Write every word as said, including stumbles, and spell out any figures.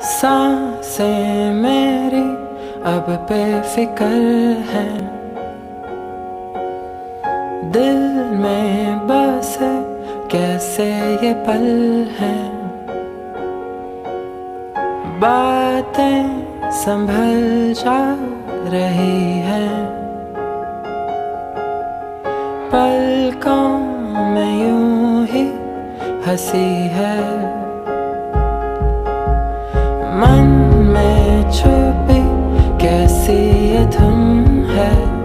सांसें मेरी अब बेफिक्र है, दिल में बस कैसे ये पल हैं। बातें संभल जा रही हैं, पलकों में यूं ही हंसी है। मन में छुपी कैसी ये धुन है,